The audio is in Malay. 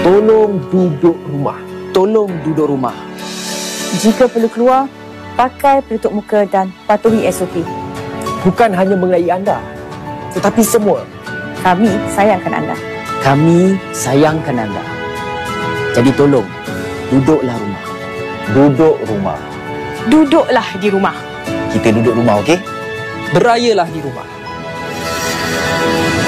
Tolong duduk rumah. Tolong duduk rumah. Jika perlu keluar, pakai penutup muka dan patuhi SOP. Bukan hanya mengenai anda, tetapi semua. Kami sayangkan anda. Kami sayangkan anda. Jadi tolong, duduklah rumah. Duduk rumah. Duduklah di rumah. Kita duduk rumah, okey? Berayalah di rumah.